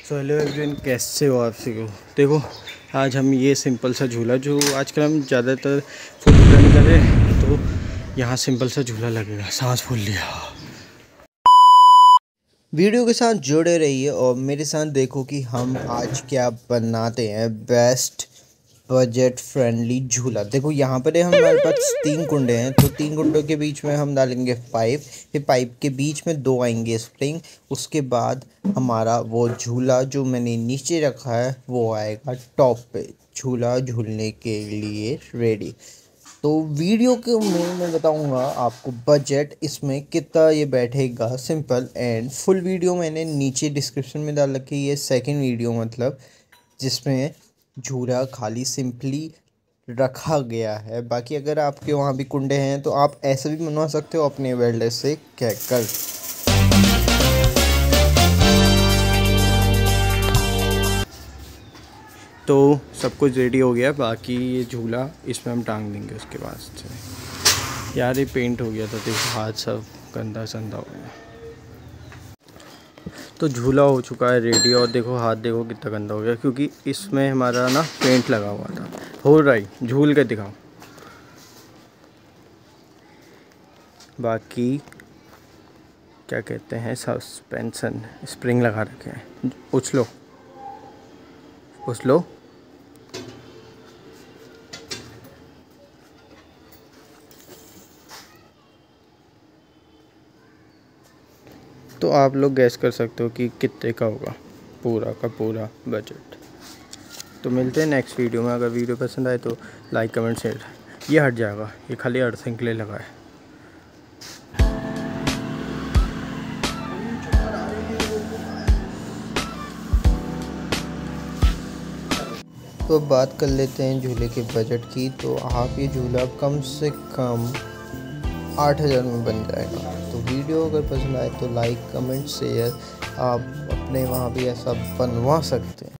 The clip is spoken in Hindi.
सो हेलो एवरीवन, कैसे हो आप सभी? देखो आज हम ये सिंपल सा झूला जो आजकल हम ज़्यादातर फुल झूला नहीं कर रहे, तो यहाँ सिंपल सा झूला लगेगा। सांस फूल लिया। वीडियो के साथ जुड़े रहिए और मेरे साथ देखो कि हम आज क्या बनाते हैं। बेस्ट बजट फ्रेंडली झूला। देखो यहाँ पर हमारे पास 3 कुंडे हैं, तो 3 कुंडों के बीच में हम डालेंगे पाइप। फिर पाइप के बीच में 2 आएंगे स्प्रिंग। उसके बाद हमारा वो झूला जो मैंने नीचे रखा है वो आएगा टॉप पे, झूला झूलने के लिए रेडी। तो वीडियो के में मैं बताऊंगा आपको बजट इसमें कितना ये बैठेगा, सिंपल एंड फुल वीडियो मैंने नीचे डिस्क्रिप्शन में डाल रखी है। ये सेकंड वीडियो मतलब जिसमें झूला खाली सिंपली रखा गया है। बाकी अगर आपके वहाँ भी कुंडे हैं तो आप ऐसे भी बनवा सकते हो अपने वेल्डर से कहकर। तो सब कुछ रेडी हो गया। बाकी ये झूला इसमें हम टांग देंगे। उसके बाद से यार ये पेंट हो गया था, देखो हाथ सब गंदा संदा हो गया। तो झूला हो चुका है रेडी, और देखो हाथ देखो कितना गंदा हो गया, क्योंकि इसमें हमारा ना पेंट लगा हुआ था। हो रहा है, झूल के दिखाओ। बाकी क्या कहते हैं, सस्पेंशन स्प्रिंग लगा रखे हैं। उछलो उछलो। तो आप लोग गैस कर सकते हो कि कितने का होगा पूरा का पूरा बजट। तो मिलते हैं नेक्स्ट वीडियो में। अगर वीडियो पसंद आए तो लाइक कमेंट शेयर। ये हट जाएगा, ये खाली अर्थिंग के लिए लगा है। तो बात कर लेते हैं झूले के बजट की। तो आप ये झूला कम से कम 8,000 में बन जाएगा। तो वीडियो अगर पसंद आए तो लाइक कमेंट शेयर। आप अपने वहाँ भी ऐसा बनवा सकते हैं।